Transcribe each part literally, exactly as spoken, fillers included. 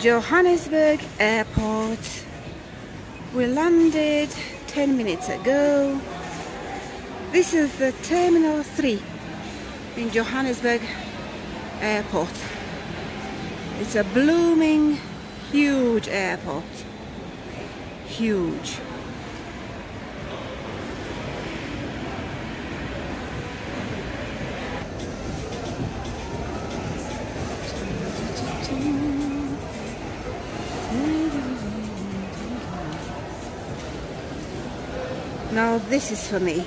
Johannesburg Airport. We landed ten minutes ago. This is the Terminal three in Johannesburg Airport. It's a blooming, huge airport. Huge. Now this is for me.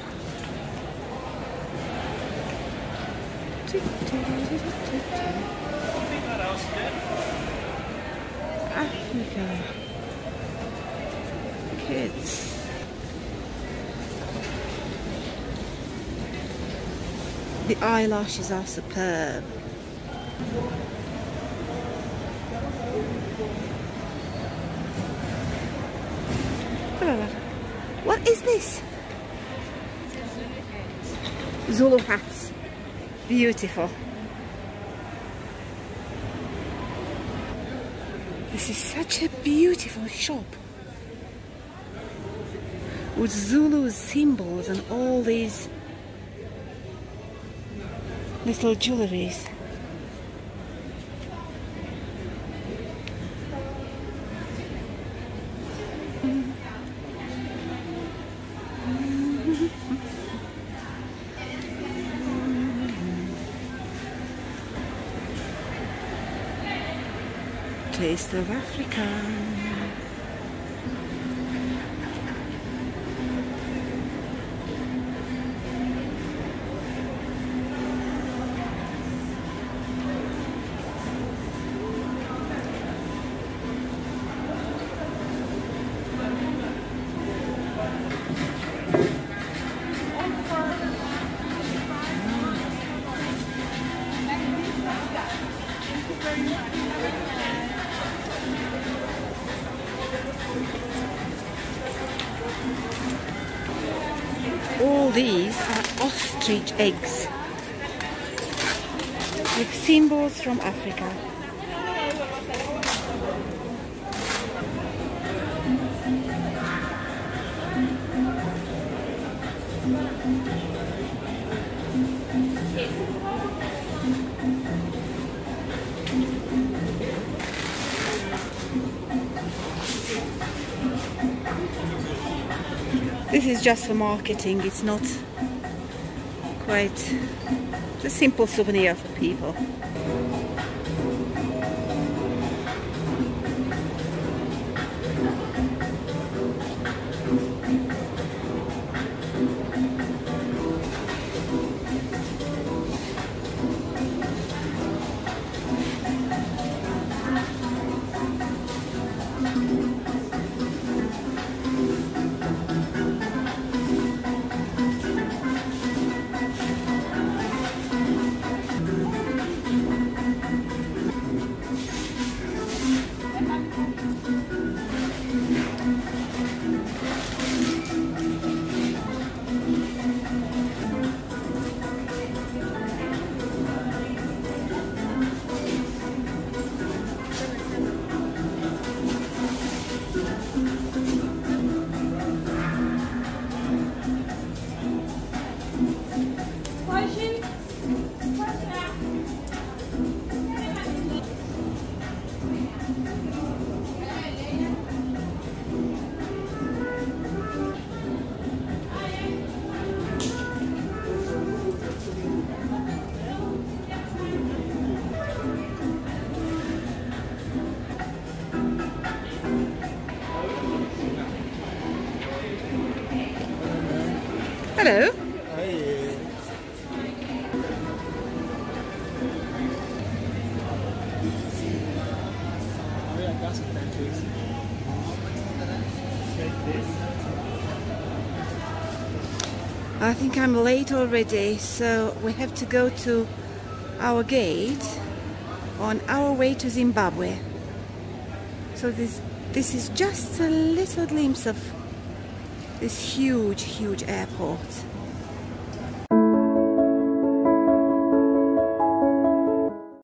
Africa. Kids. The eyelashes are superb. What is this? Zulu hats. Beautiful. This is such a beautiful shop with Zulu symbols and all these little jewelries. Taste of Africa. All these are ostrich eggs with symbols from Africa. This is just for marketing, it's not quite a simple souvenir for people. Hello. Hi. I think I'm late already, so we have to go to our gate on our way to Zimbabwe. So this this is just a little glimpse of this huge, huge airport.